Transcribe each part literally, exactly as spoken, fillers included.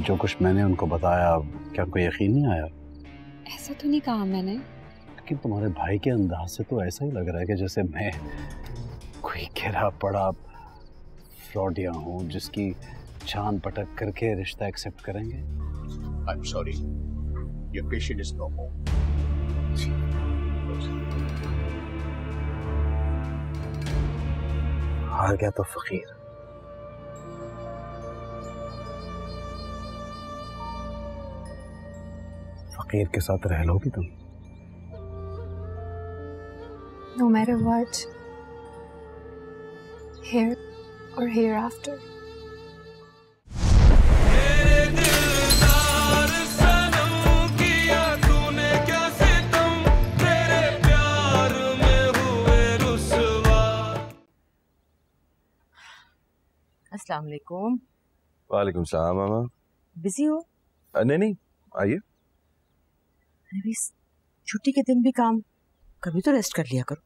जो कुछ मैंने उनको बताया क्या उनको यकीन नहीं आया? ऐसा तो नहीं कहा मैंने। लेकिन तुम्हारे भाई के अंदाज से तो ऐसा ही लग रहा है कि जैसे मैं कोई गिरा पड़ा फ्रॉडिया हूँ जिसकी छान पटक करके रिश्ता एक्सेप्ट करेंगे। I'm sorry, your patient is no more. हार गया तो फकीर। फकीर के साथ रह लोगी तुम? No matter what, here or hereafter. अस्सलाम वालेकुम। वालेकुम सलाम मामा। बिजी हो? नहीं नहीं, आइए। अरे छुट्टी के दिन भी काम, कभी तो रेस्ट कर लिया करो।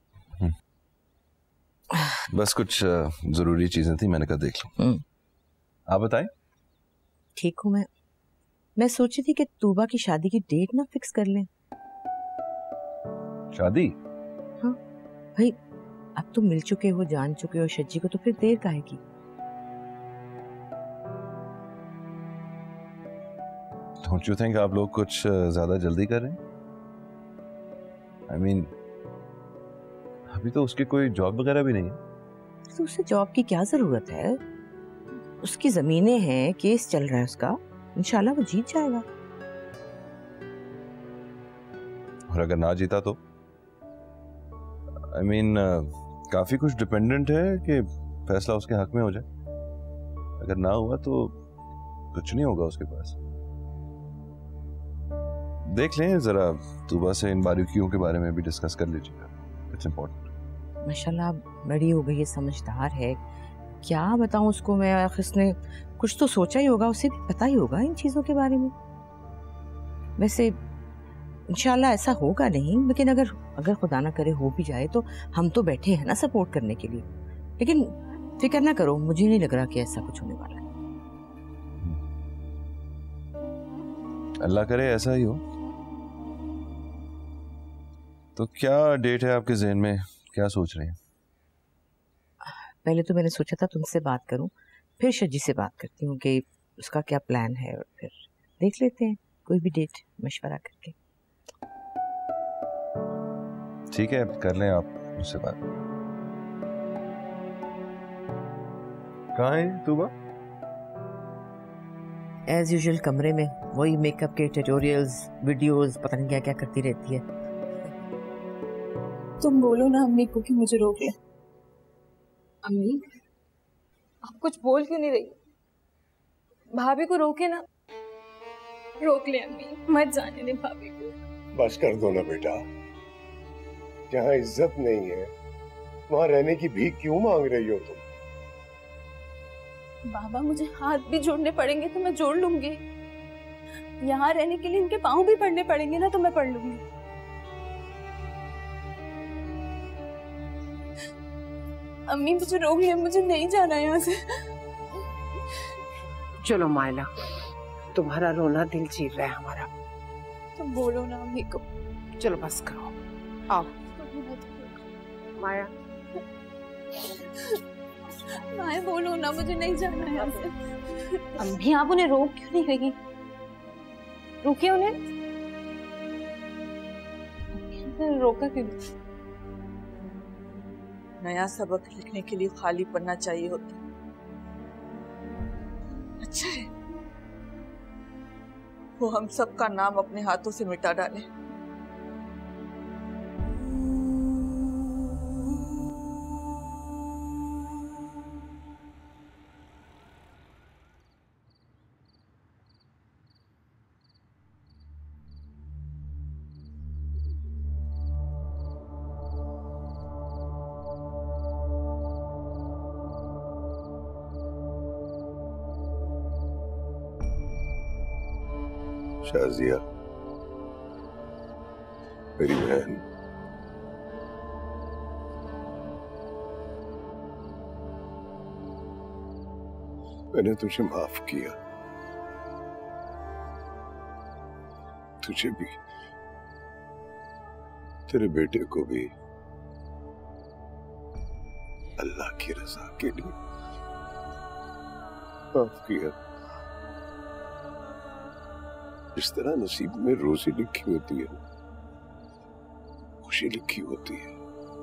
बस कुछ जरूरी चीजें थी, मैंने कहा देख लूं। आप बताएं। ठीक हूँ मैं। मैं सोची थी कि तूबा की शादी की डेट ना फिक्स कर लें। शादी? हाँ भाई, अब तुम मिल चुके हो, जान चुके हो शज्जी को, तो फिर देर काहे की? Don't you think आप लोग कुछ ज्यादा जल्दी कर रहे हैं? I mean, अभी तो उसकी कोई जॉब वगैरह भी नहीं है। तो उसे जॉब की क्या जरूरत है? उसकी जमीनें हैं, केस चल रहा है उसका, इंशाल्लाह वो जीत जाएगा। और अगर ना जीता तो? I mean, काफी कुछ डिपेंडेंट है कि फैसला उसके हक में हो जाए। अगर ना हुआ तो कुछ नहीं होगा उसके पास। देख लें जरा, तूबा से इन बारीकियों के बारे में भी डिस्कस कर लीजिएगा। It's important. माशाल्लाह बड़ी हो गई है, समझदार है। क्या बताऊं उसको मैं, उसने कुछ तो सोचा ही होगा, उसे भी पता ही होगा इन चीजों के बारे में। वैसे इंशाल्लाह ऐसा होगा नहीं, लेकिन अगर अगर खुदा ना करे हो भी जाए तो हम तो बैठे हैं ना सपोर्ट करने के लिए। लेकिन फिक्र ना करो, मुझे नहीं लग रहा कि ऐसा कुछ होने वाला है। अल्लाह करे ऐसा ही हो। तो क्या डेट है आपके ज़हन में, क्या सोच रहे हैं? पहले तो मैंने सोचा था तुमसे बात करूं, फिर शज्जी से बात करती हूँ कि उसका क्या प्लान है, और फिर देख लेते हैं कोई भी डेट मशवरा करके। ठीक है, कर लें आप मुझसे बात। कहाँ है तूबा? एज यूजुअल कमरे में, वही मेकअप के ट्यूटोरियल्स, वीडियोस, पता नहीं क्या क्या करती रहती है। तुम बोलो ना अम्मी को कि मुझे रोक ले। अम्मी, आप कुछ बोल क्यों नहीं रही? भाभी को रोके ना। रोक ले अम्मी, मत जाने दे भाभी को। बस कर दो ना बेटा, जहाँ इज्जत नहीं है वहाँ रहने की भीख क्यों मांग रही हो तुम? बाबा मुझे हाथ भी जोड़ने पड़ेंगे तो मैं जोड़ लूंगी। यहाँ रहने के लिए इनके पाँव भी पड़ने पड़ेंगे ना तो मैं पढ़ लूंगी। अम्मी मुझे रोक ले, मुझे नहीं जाना यहाँ से। चलो मायला, तुम्हारा रोना दिल चीर रहा है हमारा। तुम बोलो ना अम्मी को। चलो बस करो, आओ माया। माया बोलो ना, मुझे नहीं जाना यहाँ से। अम्मी आप उन्हें रोक क्यों नहीं रही? रोकिए उन्हें। रोका क्यों? नया सबक लिखने के लिए खाली पन्ना चाहिए होता। अच्छा है वो हम सब का नाम अपने हाथों से मिटा डाले। शाजिया मेरी बहन, मैंने तुझे माफ किया। तुझे भी, तेरे बेटे को भी अल्लाह की रजा के लिए माफ किया। इस तरह नसीब में रोजी लिखी होती है, खुशी लिखी होती है,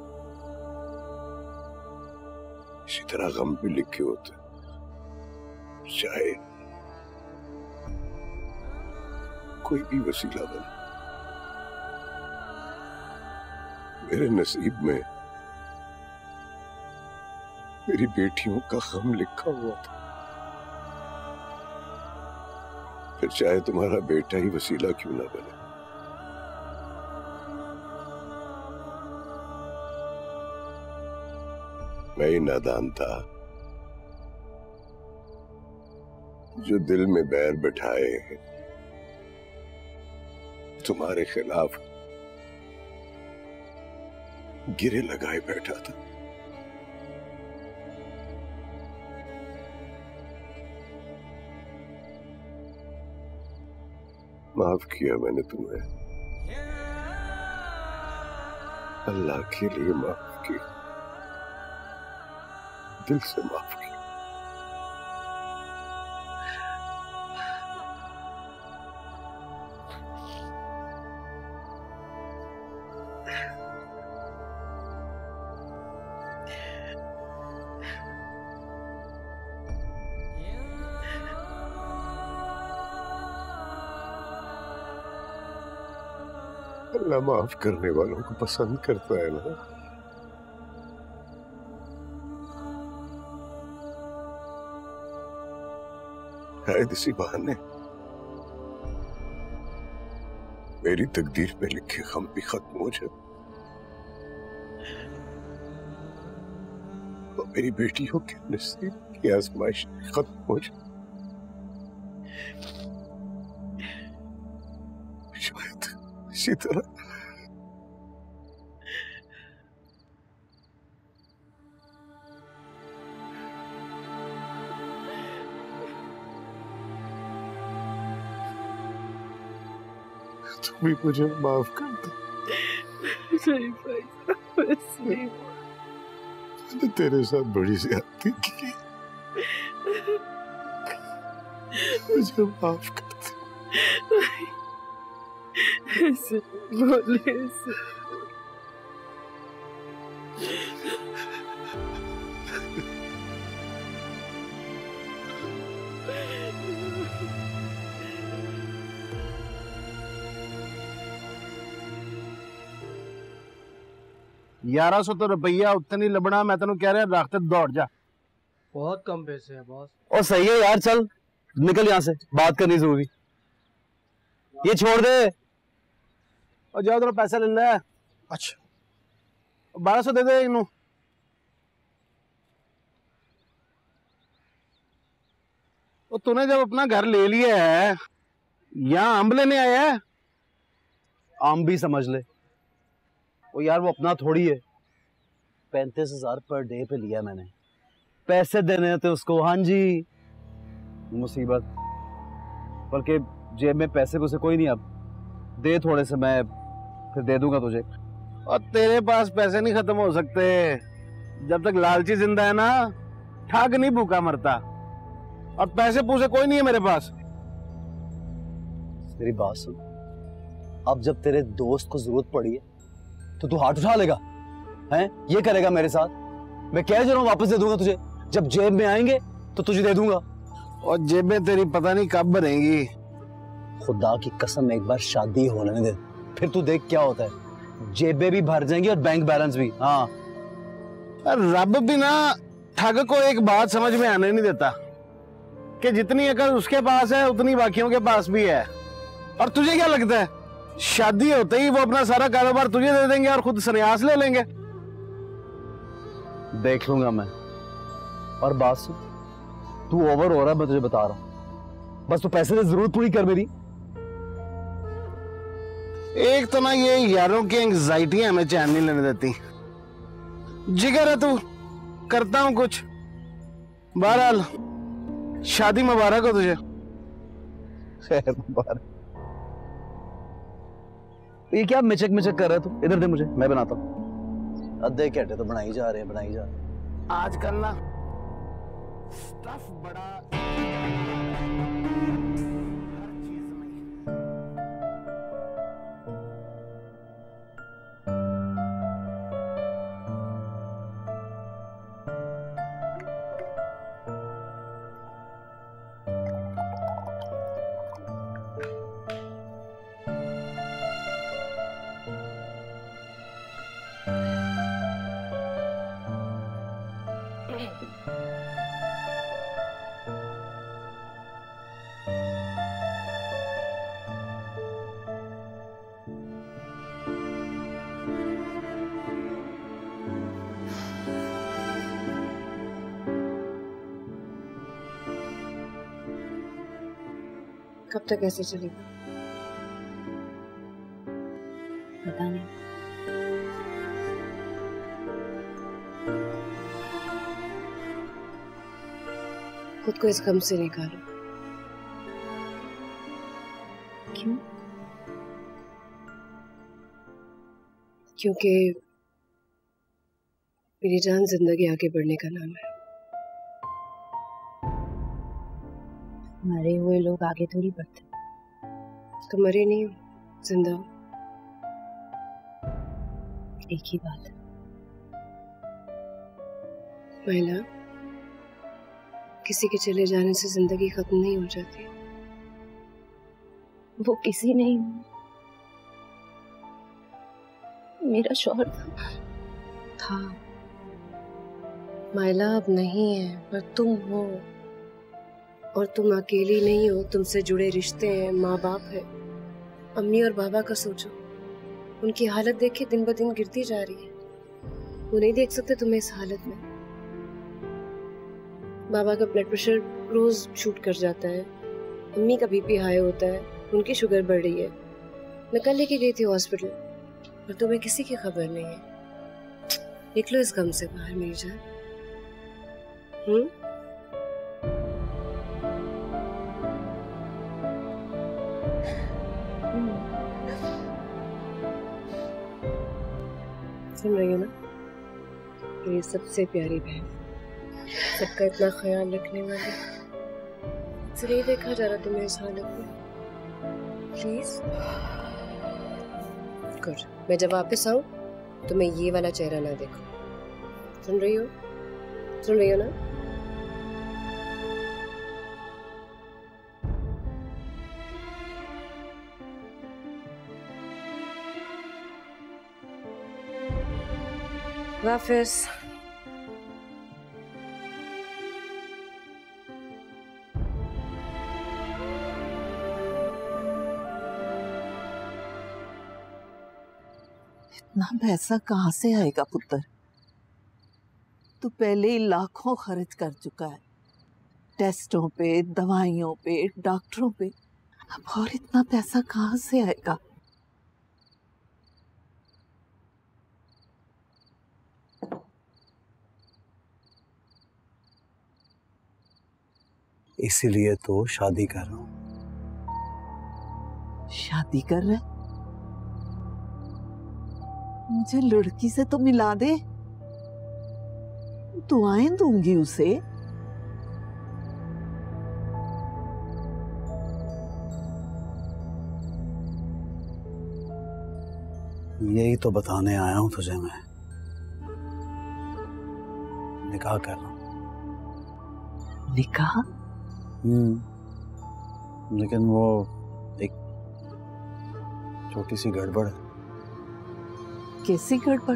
इसी तरह गम भी लिखे होते हैं। चाहे कोई भी वसीला बने, मेरे नसीब में मेरी बेटियों का गम लिखा हुआ था। फिर चाहे तुम्हारा बेटा ही वसीला क्यों ना बने। मैं ही नादान था जो दिल में बैर बैठाए तुम्हारे खिलाफ गिरे लगाए बैठा था। माफ किया मैंने तुम्हें, अल्लाह के लिए माफ किया, दिल से माफ किया। अल्लाह माफ करने वालों को पसंद करता है ना। शायद इसी बहाने मेरी तकदीर पे लिखे गम भी खत्म हो जाए और मेरी बेटियों के नसीब की आजमाइश खत्म हो जाए। शायद इसी तरह तुम भी मुझे माफ कर दो। नहीं भाई, बस नहीं। मैंने तेरे साथ बड़ी ज्यादती की, मुझे माफ कर दो। ऐसे बोले ऐसे। ग्यारह सौ तो रुपया उतनी लबना, मैं तेन कह रहा रख दौड़ जा। बहुत कम पैसे है बॉस। और सही है यार, चल निकल यहाँ से, बात करनी जरूरी। ये छोड़ दे और जाओ तेरा पैसा ले ले। अच्छा बारह सौ दे दे इनू। और तूने जब अपना घर ले लिया है, यहाँ आम लेने आया है। आम भी समझ ले। वो यार वो अपना थोड़ी है। पैंतीस हजार पर डे पे लिया मैंने, पैसे देने थे उसको। हाँ जी मुसीबत, बल्कि जेब में पैसे को से कोई नहीं। अब दे थोड़े से, मैं फिर दे दूंगा तुझे। और तेरे पास पैसे नहीं खत्म हो सकते जब तक लालची जिंदा है ना। ठग नहीं भूखा मरता। और पैसे पूसे कोई नहीं है मेरे पास। मेरी बात सुन, अब जब तेरे दोस्त को जरूरत पड़ी है तो तू हाथ उठा लेगा हैं? ये करेगा मेरे साथ? मैं कह रहा हूं वापस दे दूंगा तुझे, जब जेब में आएंगे तो तुझे दे दूंगा। और जेबें तेरी पता नहीं कब भरेंगी। खुदा की कसम एक बार शादी होने दे, फिर तू देख क्या होता है। जेबें भी भर जाएंगी और बैंक बैलेंस भी। हाँ रब भी ना ठग को एक बात समझ में आने नहीं देता कि जितनी अकल उसके पास है उतनी बाकियों के पास भी है। और तुझे क्या लगता है शादी होते ही वो अपना सारा कारोबार तुझे दे देंगे और खुद संन्यास ले लेंगे? देख लूंगा मैं। और बात सुन, तू ओवर हो रहा है, मैं तुझे बता रहा हूं। बस तू पैसे से जरूरत पूरी कर मेरी। एक तो ना ये यारों की एंग्जाइटी हमें चैन नहीं लेने देती। जिगर है तू, करता हूं कुछ। बहरहाल शादी मुबारक हो तुझे। खैर मुबारक। ये क्या मिचक मिचक कर रहा है तू? इधर दे मुझे, मैं बनाता हूँ। अद्धे घंटे तो बनाई जा रहे हैं बनाई जा रहे हैं। आजकल ना स्टफ बड़ा कब तक ऐसे चलेगा? पता नहीं। खुद को इस गम से निकालो। क्यों? क्योंकि मेरी जान जिंदगी आगे बढ़ने का नाम है। मरे हुए लोग आगे थोड़ी बढ़ते। तो मरे नहीं हो, जिंदा हो। एक ही बात है। महिला, किसी के चले जाने से जिंदगी खत्म नहीं हो जाती। वो किसी नहीं, मेरा शौहर था। था माइला, अब नहीं है, पर तुम हो। और तुम अकेली नहीं हो, तुमसे जुड़े रिश्ते हैं, माँ बाप है। अम्मी और बाबा का सोचो, उनकी हालत देख के दिन ब दिन गिरती जा रही है। वो नहीं देख सकते तुम्हें इस हालत में। बाबा का ब्लड प्रेशर रोज शूट कर जाता है, अम्मी का बीपी हाई होता है, उनकी शुगर बढ़ रही है। मैं कल लेके गई थी हॉस्पिटल, पर तुम्हें किसी की खबर नहीं है। निकलो इस गम से बाहर मेरी जान। हम्म सुन रही हो ना, ये सबसे प्यारी बहन, सबका इतना ख्याल रखने वाली। सिर्फ नहीं देखा जा रहा तुम्हें इस हालत में। Please good. मैं जब वापस आऊं तो मैं ये वाला चेहरा ना देखूं। सुन रही हो? सुन रही हो ना? वापस इतना पैसा कहाँ से आएगा पुत्र? तू पहले ही लाखों खर्च कर चुका है, टेस्टों पे, दवाइयों पे, डॉक्टरों पे। अब और इतना पैसा कहाँ से आएगा? इसीलिए तो शादी कर रहा हूं। शादी कर रहे? मुझे लड़की से तो मिला दे, दुआएं दूंगी उसे। यही तो बताने आया हूं तुझे मैं। निकाह कर रहा हूं। निकाह? हम्म लेकिन वो एक छोटी सी गड़बड़ है। कैसी गड़बड़?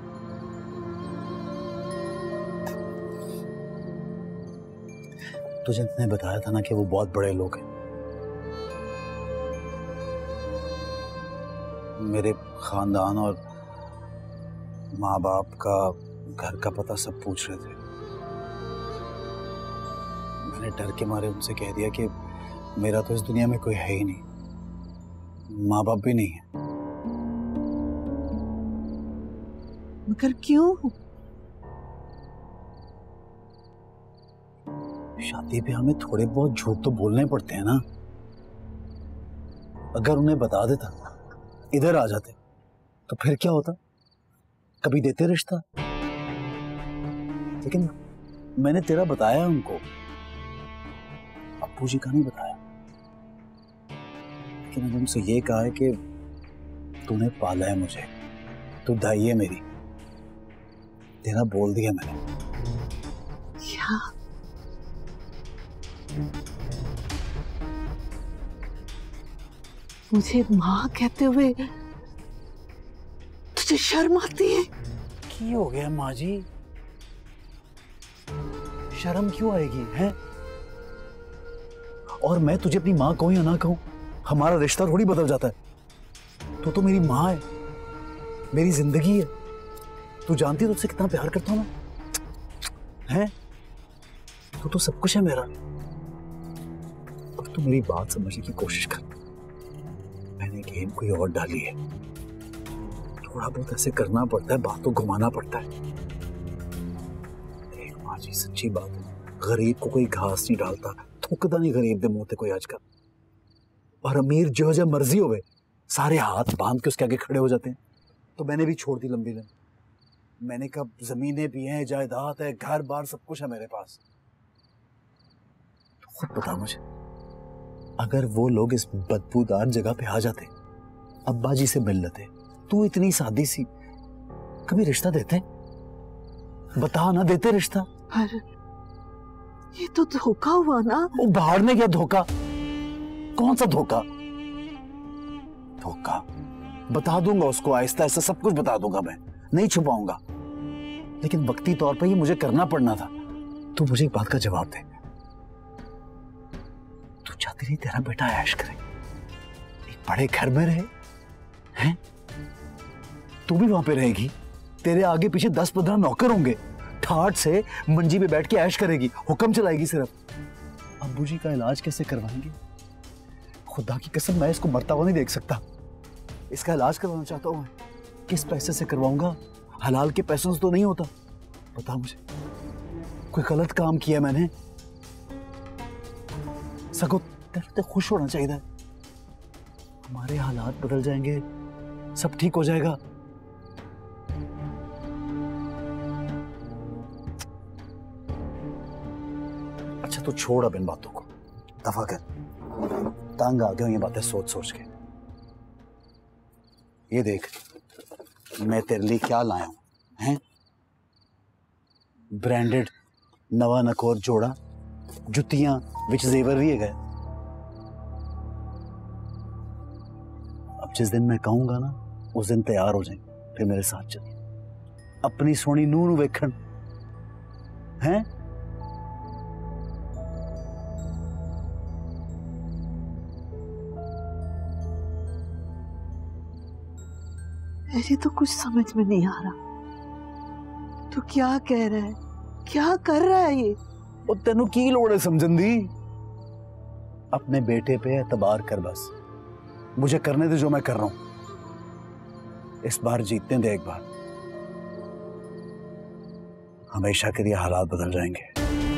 तुझे ने बताया था ना कि वो बहुत बड़े लोग हैं। मेरे खानदान और माँ बाप का घर का पता सब पूछ रहे थे। मैंने डर के मारे उनसे कह दिया कि मेरा तो इस दुनिया में कोई है ही नहीं, माँ बाप भी नहीं है। मगर क्यों? शादी पे हमें थोड़े बहुत झूठ तो बोलने पड़ते हैं ना। अगर उन्हें बता देता इधर आ जाते तो फिर क्या होता, कभी देते रिश्ता। लेकिन मैंने तेरा बताया उनको, अप्पू जी का नहीं बताया। लेकिन मैंने उनसे ये कहा है कि तूने पाला है मुझे, तू दाई है मेरी, तेरा बोल दिया मैंने। क्या? मुझे माँ कहते हुए तुझे शर्म आती है? की हो गया माँ जी, शर्म क्यों आएगी है? और मैं तुझे अपनी माँ कहूं या ना कहूं, हमारा रिश्ता थोड़ी बदल जाता है। तू तो मेरी माँ है, मेरी जिंदगी है। तू जानती है तुझसे कितना प्यार करता हूं मैं, हैं? तू तो सब कुछ है मेरा। और तू मेरी बात समझने की कोशिश कर। मैंने गेम कोई और डाली है, थोड़ा बहुत ऐसे करना पड़ता है, बात तो घुमाना पड़ता है। देख माँ जी, सच्ची बात है, गरीब को कोई घास नहीं डालता, थूकता नहीं गरीब दे मुंह ते कोई आजकल। और अमीर जो जो मर्जी होवे सारे हाथ बांध के उसके आगे खड़े हो जाते हैं। तो मैंने भी छोड़ दी लंबी लाइन। मैंने कहा जमीनें भी हैं, जायदाद है, घर बार सब कुछ है मेरे पास। तो खुद बता मुझे, अगर वो लोग इस बदबूदार जगह पे आ जाते, अब्बा जी से मिल लेते, तू इतनी सादी सी, कभी रिश्ता देते? बता ना, देते रिश्ता? पर ये तो धोखा हुआ ना। वो बाहर ने क्या धोखा? कौन सा धोखा? धोखा बता दूंगा उसको, आहिस्ता आहिस्ता सब कुछ बता दूंगा, मैं नहीं छुपाऊंगा। लेकिन वक्ती तौर पे ये मुझे करना पड़ना था। तू मुझे एक बात का जवाब दे, तू चाहती नहीं तेरा बेटा ऐश करे, एक बड़े घर में रहे, हैं? तू भी वहां पे रहेगी, तेरे आगे पीछे दस पंद्रह नौकर होंगे, ठाट से मंजी पे बैठ के ऐश करेगी, हुक्म चलाएगी सिर्फ। अब्बू जी का इलाज कैसे करवाएंगे? खुदा की कसम मैं इसको मरता हुआ नहीं देख सकता। इसका इलाज करवाना चाहता हूं मैं, किस पैसे से करवाऊंगा? हलाल के पैसों से तो नहीं होता। बता मुझे, कोई गलत काम किया मैंने? सगो तेरे खुश होना चाहिए। हमारे हालात बदल जाएंगे, सब ठीक हो जाएगा। अच्छा तो छोड़ अब इन बातों को, दफा कर, तंग आ गया ये बातें सोच सोच के। ये देख मैं तेरे लिए क्या लाया हूं, हैं? ब्रांडेड नवा नकोर जोड़ा, जुतियां विच जेवर भी है। अब जिस दिन मैं कहूंगा ना, उस दिन तैयार हो जाए, फिर मेरे साथ चल, अपनी सोनी नूह नूं वेखण, हैं? मुझे तो कुछ समझ में नहीं आ रहा, तू क्या कह रहा है, क्या कर रहा है ये? और तेनू की लोड़ है समझन दी? अपने बेटे पे एतबार कर बस, मुझे करने दे जो मैं कर रहा हूं। इस बार जीतने दे एक बार, हमेशा के लिए हालात बदल जाएंगे।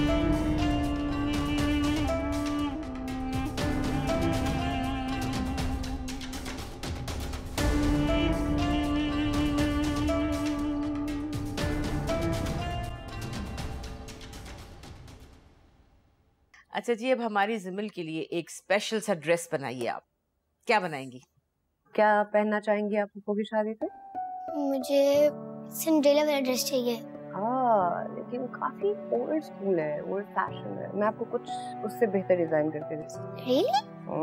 अच्छा जी, अब हमारी जिमिल के लिए एक स्पेशल सा ड्रेस बनाइए। आप क्या बनाएंगी? क्या पहनना चाहेंगी आप पप्पू की शादी पे? मुझे सिंड्रेला वाला ड्रेस चाहिए। हाँ, लेकिन काफी ओल्ड स्कूल है, ओल्ड फैशन है। मैं आपको कुछ उससे बेहतर डिजाइन करके दूंगी। रियली?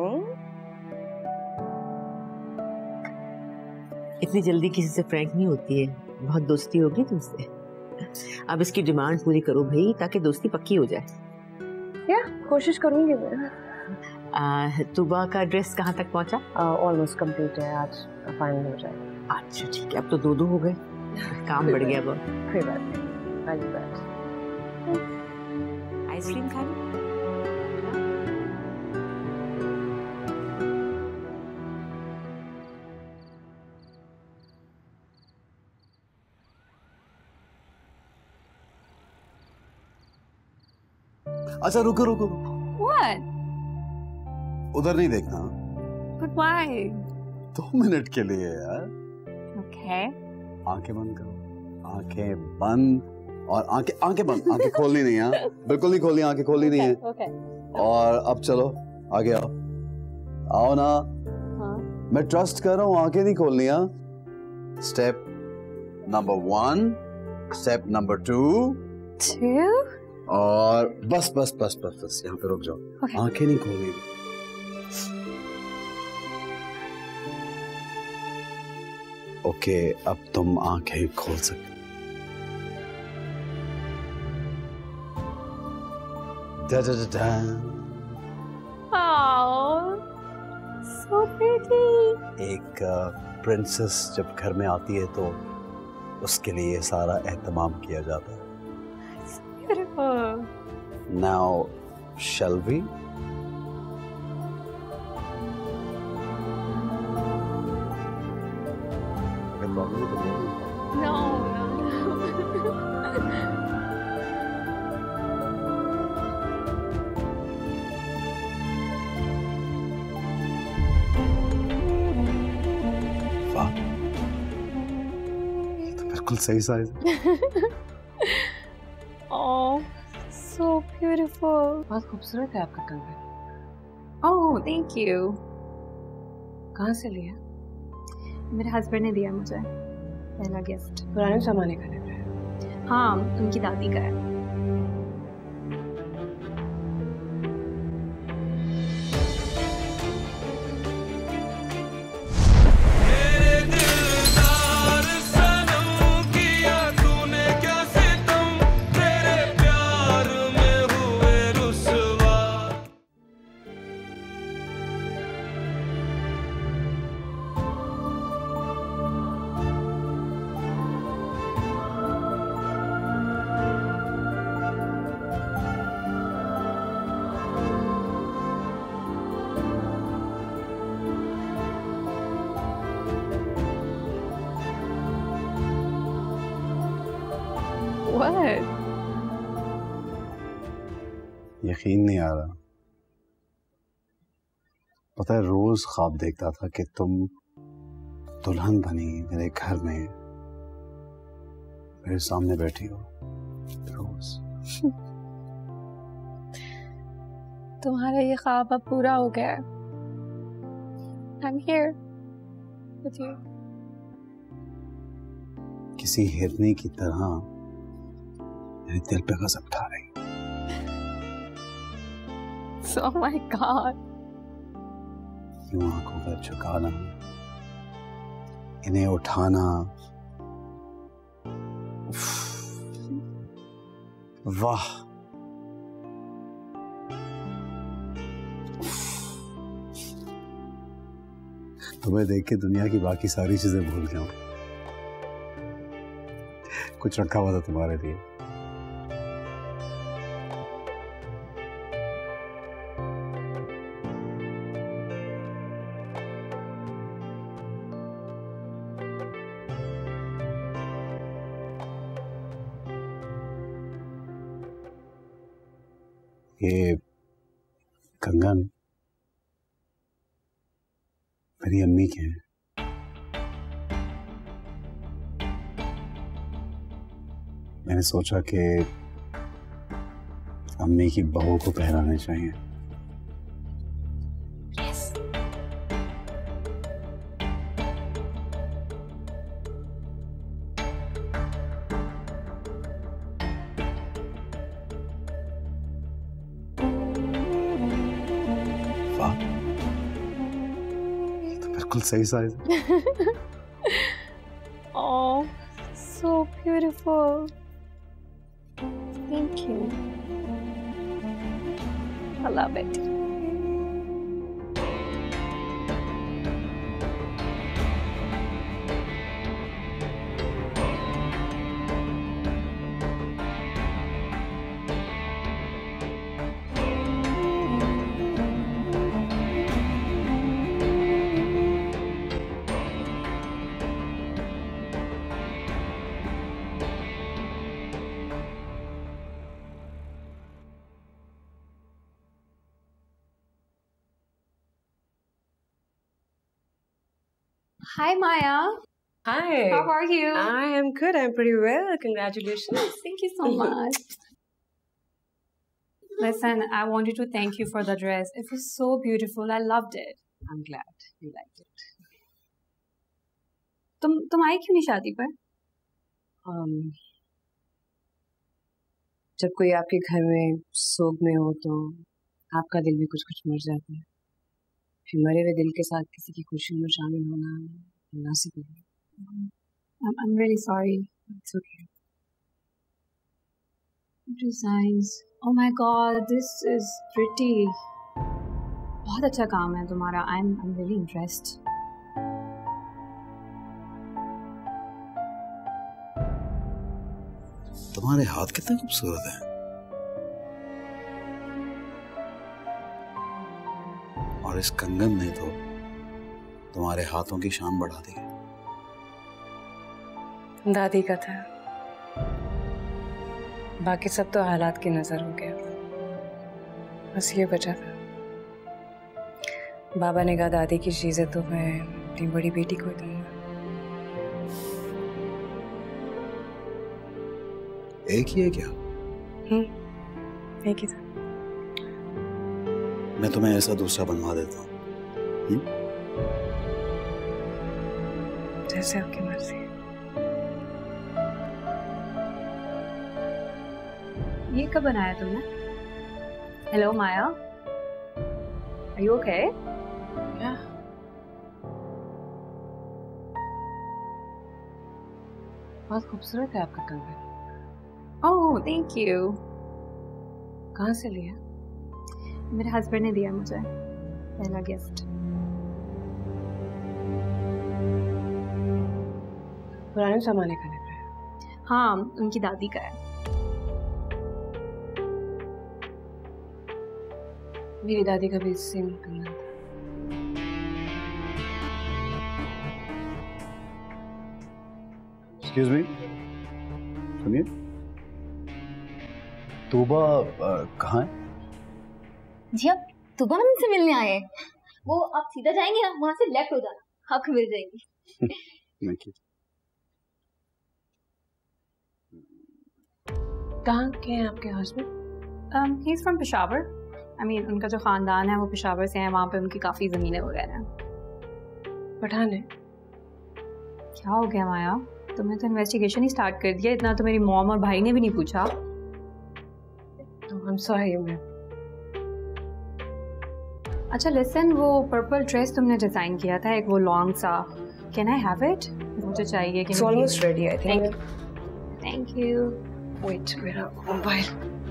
इतनी जल्दी किसी से फ्रैंक नहीं होती है, बहुत दोस्ती होगी तुमसे। अब इसकी डिमांड पूरी करो भाई, ताकि दोस्ती पक्की हो जाए। या कोशिश करूंगी मैं। तुबा का ड्रेस कहाँ तक पहुँचा? ऑलमोस्ट कंप्लीट है, आज फाइनल हो जाएगा। अच्छा ठीक है, अब तो दो दो हो गए, काम बढ़ गया बहुत। कोई बात नहीं, आज बात। आइसक्रीम खानी? अच्छा रुको रुको रुको। What? उधर नहीं देखना। But why? दो मिनट के लिए यार। ओके। आंखें बंद करो, आंखें बंद और आंखें आंखें बंद, आंखें खोलनी नहीं है, बिल्कुल नहीं खोलनी, आंखें खोलनी नहीं है। ओके। और अब चलो आगे आओ, आओ ना। हाँ। मैं ट्रस्ट कर रहा हूँ, आंखें नहीं खोलनी है। Step number one, step number two, two, और बस बस बस बस बस यहाँ पे रुक जाओ। okay. आंखें नहीं खोलनी। ओके okay, अब तुम आंखें खोल सकते। Da, da, da, da. Oh, so pretty. एक प्रिंसेस जब घर में आती है तो उसके लिए सारा एहतमाम किया जाता है। It's beautiful. Now, shall we? No, no, no. वाह, ये तो बिल्कुल सही साइज है। Oh, so beautiful. बहुत खूबसूरत है आपका कंगन। Oh, thank you. कहाँ से लिया? मेरे हस्बैंड ने दिया मुझे पहला गिफ्ट। पुराने जमाने का लग रहा है। हाँ, उनकी दादी का है। What? यकीन नहीं आ रहा। पता है, रोज ख्वाब देखता था कि तुम दुल्हन बनी मेरे घर में मेरे सामने बैठी हो रोज। तुम्हारा ये ख्वाब अब पूरा हो गया है। I'm here with you. किसी हिरनी की तरह मेरे दिल पे गजब ढा रही। Oh my God. यूं आंखों का झुकाना, इन्हें उठाना, वाह। तुम्हें देख के दुनिया की बाकी सारी चीजें भूल गया हूं। कुछ रखा हुआ था तुम्हारे लिए। ये कंगन मेरी अम्मी के हैं। मैंने सोचा कि अम्मी की बहू को पहनाने चाहिए। सही साइज है। Oh, so beautiful. Thank you. I love it. Hi, Maya. Hi. How are you? I am good. I'm pretty well. Congratulations. Thank you so much. Listen, I wanted to thank you for the dress. It was so beautiful. I loved it. I'm glad you liked it. तुम तुम आई क्यों नहीं शादी पर? Um, जब कोई आपके घर में सोग में हो तो आपका दिल भी कुछ कुछ मर जाता है। फिर मरे हुए दिल के साथ किसी की खुशी में शामिल होना मुनासिब नहीं। I'm I'm really sorry. It's okay. Designs. Oh my God, this is pretty. बहुत अच्छा काम है तुम्हारा. I'm I'm really impressed. तुम्हारे हाथ कितने खूबसूरत हैं और इस कंगन ने तो तुम्हारे हाथों की शान बढ़ा दी है। दादी का था, बाकी सब तो हालात की नजर हो गया। बस ये बचा था। बाबा ने कहा दादी की चीजें तो मैं अपनी बड़ी बेटी को दूंगा। एक ही है क्या? हम्म, एक ही था। मैं तुम्हें ऐसा दूसरा बनवा देता हूँ। जैसे आपकी मर्जी। ये कब बनाया तुमने? Hello Maya, are you okay? बहुत खूबसूरत है आपका कंगन। Oh thank you. कहाँ से लिया? मेरे हस्बैंड ने दिया मुझे, पहला गिफ्ट। पुराने जमाने का लग रहा है। हाँ, उनकी दादी का है। मेरी दादी का भी सेम कंगन था। एक्सक्यूज मी, सुनिए, तूबा कहाँ है? जी आप तूबा मैम से मिलने आए हैं। वो आप सीधा जाएंगे ना, वहाँ से लेफ्ट हो जाना, आपको मिल जाएंगी। Thank you. कहाँ के हैं आपके husband? He is from Peshawar. I mean उनका जो खानदान है वो पेशावर से है, वहाँ पे उनकी काफी जमीनें वगैरह हैं। पठान है? क्या हो गया माया, तुमने तो इन्वेस्टिगेशन ही स्टार्ट कर दिया। इतना तो मेरी मॉम और भाई ने भी नहीं पूछा। I am sorry ma'am. अच्छा लिसन, वो पर्पल ड्रेस तुमने डिजाइन किया था, एक वो लॉन्ग सा, कैन आई हैव इट? मुझे चाहिए। It's almost ready, I think. Thank you. Wait, मेरा mobile.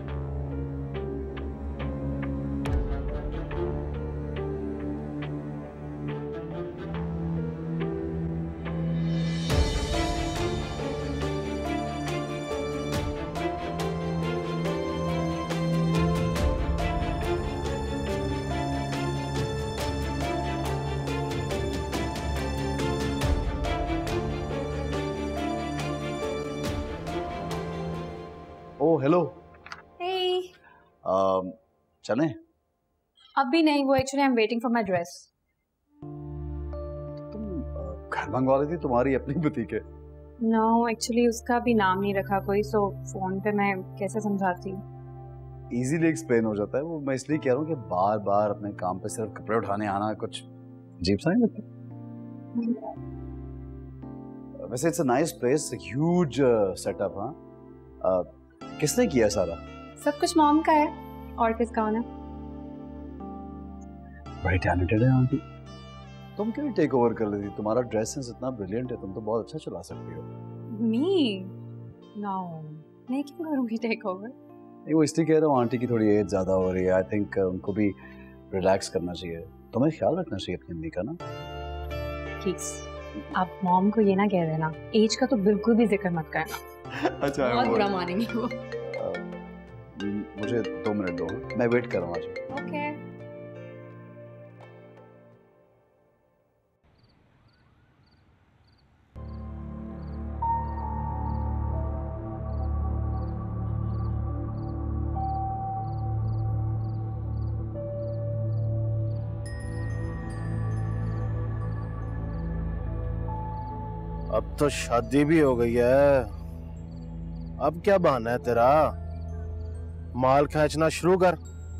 Oh hello. Hey. um, चलें? अभी नहीं, वो actually I am waiting for my dress. तुम घर मंगवा रही थी, तुम्हारी अपनी बुटीक है? नो एक्चुअली उसका भी नाम नहीं रखा कोई, सो फोन पे मैं कैसे समझाती। इजीली एक्सप्लेन हो जाता है वो। मैं इसलिए कह रहा हूँ कि बार बार अपने काम पे सिर्फ कपड़े उठाने आना कुछ अजीब सा नहीं लगता? वैसे it's a nice place, huge setup. हाँ, किसने किया सारा? सब कुछ मॉम का है, और किसका होना? बड़ी टैलेंटेड है आंटी। तुम क्यों टेक ओवर कर लेती? तुम्हारा ड्रेस सेंस इतना ब्रिलियंट है, तुम तो बहुत अच्छा चला सकती हो। मी? नो, मैं क्यों करूँगी टेक ओवर? नहीं, वो इसलिए कह रहा हूँ, आंटी की थोड़ी एज ज्यादा हो रही है। आई थिंक उनको भी रिलैक्स करना चाहिए। तुम्हें ख्याल रखना चाहिए अपनी अम्मी का ना। प्लीज आप मॉम को ये ना कह देना, एज का तो बिल्कुल भी जिक्र मत करना। अच्छा, बहुत बुरा मानेंगे वो। मुझे दो मिनट दो, मैं वेट कर रहा हूँ। ओके। अब तो शादी भी हो गई है, अब क्या बहाना है तेरा? माल खींचना शुरू कर।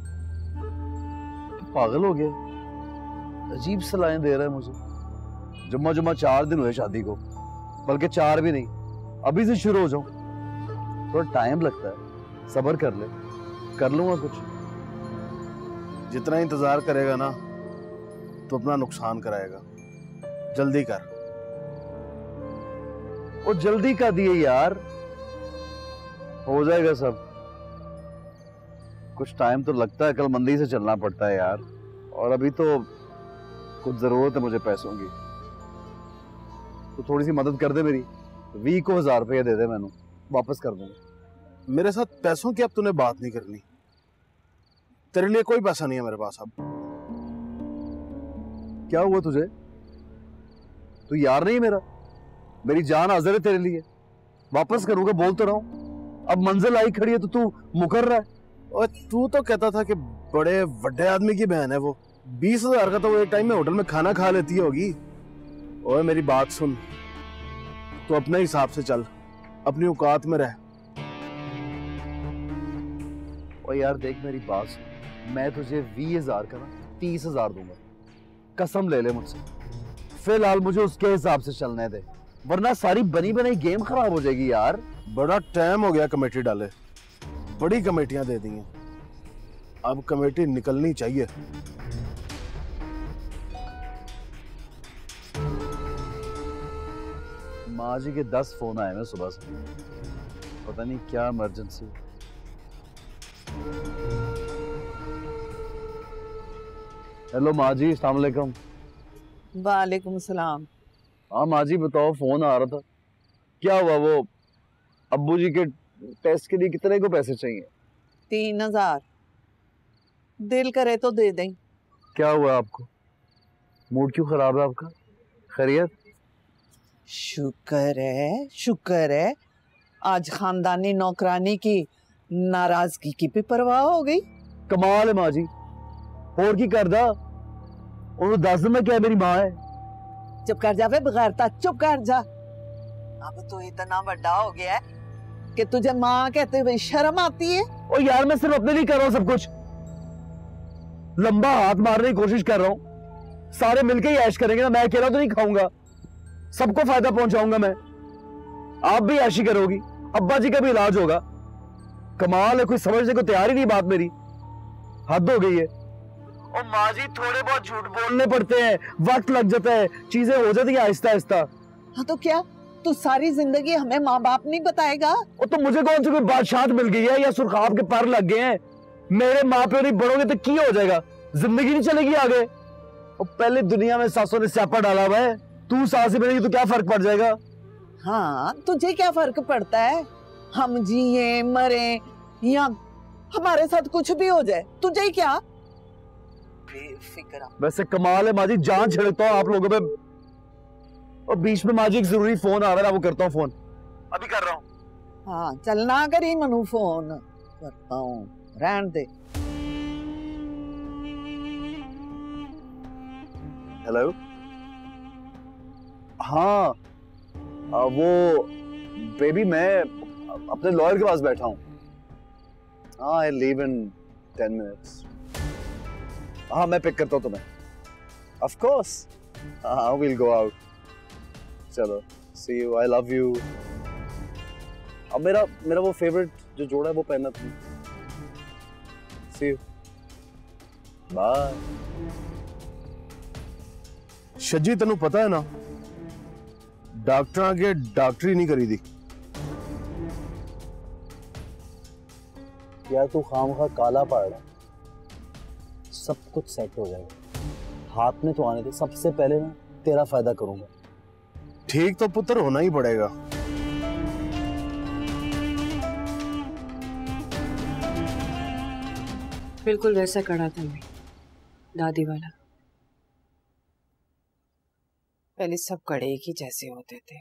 पागल हो गया, अजीब सलाहें दे रहा है मुझे। जुम्मा जुम्मा चार दिन हुए शादी को, बल्कि चार भी नहीं, अभी से शुरू हो जाऊं? थोड़ा टाइम लगता है, सब्र कर ले, कर लूंगा कुछ। जितना इंतजार करेगा ना तो अपना नुकसान कराएगा। जल्दी कर। वो जल्दी का दिए यार, हो जाएगा सब। कुछ टाइम तो लगता है, कल मंदी से चलना पड़ता है यार, और अभी तो कुछ जरूरत है मुझे पैसों की। तो थोड़ी सी मदद कर दे मेरी, वीक को हजार रुपये दे दे, मैंने वापस कर दूंगा। मेरे साथ पैसों की अब तूने बात नहीं करनी, तेरे लिए कोई पैसा नहीं है मेरे पास अब। क्या हुआ तुझे? तू यार नहीं मेरा, मेरी जान हाजिर है तेरे लिए, वापस करूंगा बोल तो रहा हूं। अब मंजिल आई खड़ी है तो तू मुकर रहा है। और तू तो कहता था कि बड़े बड़े आदमी की बहन है वो, बीस हजार का तो वो एक टाइम में होटल में खाना खा लेती होगी। ओए मेरी बात सुन, तो अपने हिसाब से चल, अपनी औकात में रह। और यार देख मेरी बात सुन, मैं तुझे बीस हजार का ना तीस हजार दूंगा, कसम ले ले मुझसे। फिलहाल मुझे उसके हिसाब से चलने दे, वरना सारी बनी बनाई गेम खराब हो जाएगी यार। बड़ा टाइम हो गया कमेटी डाले, बड़ी कमेटियां दे दी हैं, अब कमेटी निकलनी चाहिए। माँ जी के दस फोन आए हैं सुबह से, पता नहीं क्या इमरजेंसी। हेलो माँ जी, अस्सलाम वालेकुम। वालेकुम सलाम। हाँ माँ जी बताओ, फोन आ रहा था। क्या हुआ? वो अब्बू जी के टेस्ट के लिए कितने को पैसे चाहिए? तीन हजार। दिल करे तो दे दें। क्या हुआ आपको? मूड क्यों खराब है आपका? खैरियत? शुक्र है, शुक्र है आज खानदानी नौकरानी की नाराजगी की भी परवाह हो गई। कमाल है माँ जी, और की कर दा और दस में क्या मेरी माँ है। चुप कर जा बगैरता, चुप कर जा। अब तो इतना बड़ा हो गया है कि तुझे माँ कहते हुए शर्म आती है। ओ यार मैं सिर्फ अपने लिए कर रहा हूँ सब कुछ, लंबा हाथ मारने की कोशिश कर रहा हूँ। सारे मिलके ही ऐश करेंगे ना, मैं अकेला तो नहीं खाऊंगा, सबको फायदा पहुंचाऊंगा मैं। आप भी ऐशी करोगी, अब्बा जी का भी इलाज होगा। कमाल है, कोई समझने को तैयार ही नहीं बात मेरी, हद हो गई है। और माँ जी थोड़े बहुत झूठ बोलने पड़ते हैं, वक्त लग जाता है, चीजें हो जाती है आहिस्ता आहिस्ता। हाँ तो क्या तू सारी जिंदगी हमें माँ बाप नहीं बताएगा? और तो मुझे कौन सी कोई बादशाह मिल गई है या सुरखाब के पर लग गए हैं? मेरे माँ प्यो नहीं बढ़ोगे तो क्या हो जाएगा? जिंदगी नहीं चलेगी आगे। और पहले दुनिया में सासों ने स्यापा डाला हुआ है, तू सास बनेगी तो क्या फर्क पड़ जाएगा? हाँ तुझे क्या फर्क पड़ता है? हम जिए मरे या हमारे साथ कुछ भी हो जाए, तुझे क्या? बेफिक्र। वैसे कमाल है माँ जी, जान छिड़कता हूँ आप लोगों पे। और बीच में माँ जी एक जरूरी फोन आ रहा है, वो करता हूँ फोन, अभी कर रहा हूँ। हाँ चल ना करी मनु, फोन करता हूँ, रहन दे। हेलो, हाँ आ, वो बेबी मैं अपने लॉयर के पास बैठा हूँ। हाँ I leave in ten minutes. हाँ मैं पिक करता हूँ तुम्हें, ऑफ कोर्स। हाँ विल गो आउट। चलो see you, I love you. अब मेरा मेरा वो फेवरेट जो जोड़ा है वो पहनना तुम। सी यू, बाय। शजी तेनू पता है ना, डॉक्टर आगे डॉक्टरी नहीं करी थी। यार तू खामखा काला पड़ रहा, सब कुछ सेट हो जाएगा। हाथ में तो आने दे, सबसे पहले ना तेरा फायदा करूंगा। ठीक तो पुत्र होना ही पड़ेगा। बिल्कुल वैसा कड़ा था मैं, दादी वाला। पहले सब कड़े ही जैसे होते थे,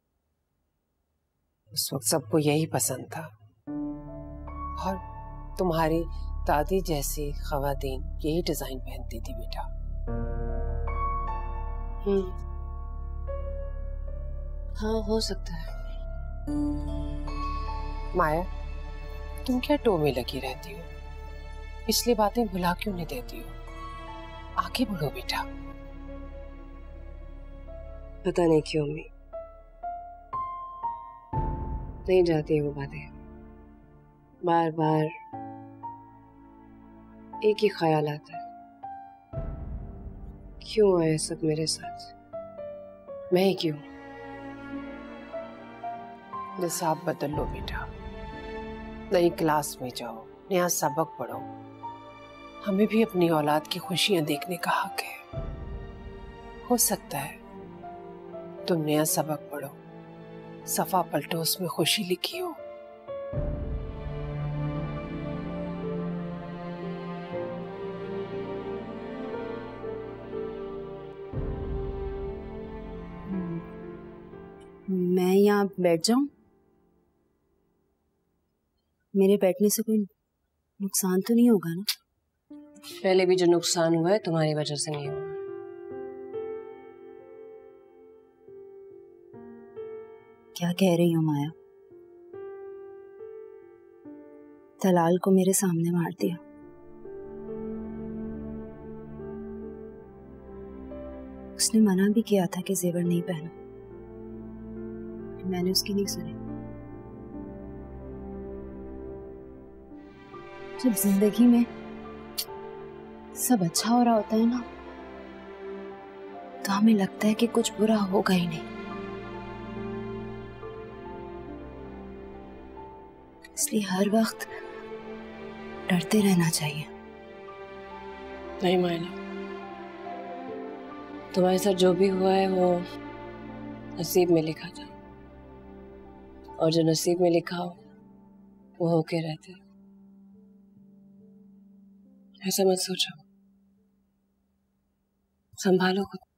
उस वक्त सबको यही पसंद था। और तुम्हारी दादी जैसी खवातीन यही डिजाइन पहनती थी बेटा। हम्म, हाँ हो सकता है। माया, तुम क्या टो में लगी रहती हो? पिछली बातें भुला क्यों नहीं देती हो? आगे बढ़ो बेटा। पता नहीं क्यों अम्मी, नहीं जाती है वो बातें। बार बार एक ही ख्याल आता है, क्यों आए सब मेरे साथ, मैं ही क्यों? निसाब बदल लो बेटा, नई क्लास में जाओ, नया सबक पढ़ो। हमें भी अपनी औलाद की खुशियां देखने का हक है। हो सकता है तुम नया सबक पढ़ो, सफा पलटो, उसमें खुशी लिखी हो। मैं यहाँ बैठ जाऊं? मेरे बैठने से कोई नुकसान तो नहीं होगा ना? पहले भी जो नुकसान हुआ है तुम्हारी वजह से नहीं हुआ। क्या कह रही हो माया? तलाल को मेरे सामने मार दिया। उसने मना भी किया था कि जेवर नहीं पहनो, मैंने उसकी नहीं सुनी। जब जिंदगी में सब अच्छा हो रहा होता है ना, तो हमें लगता है कि कुछ बुरा होगा ही नहीं। इसलिए हर वक्त डरते रहना चाहिए। नहीं मायना, तुम्हारे साथ जो भी हुआ है वो नसीब में लिखा था, और जो नसीब में लिखा हो वो होके रहते। ऐसा मत सोचो, संभालो खुद।